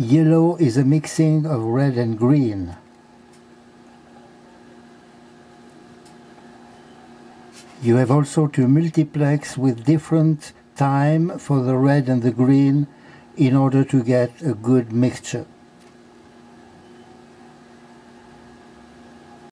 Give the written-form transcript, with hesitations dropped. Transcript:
Yellow is a mixing of red and green. You have also to multiplex with different time for the red and the green in order to get a good mixture.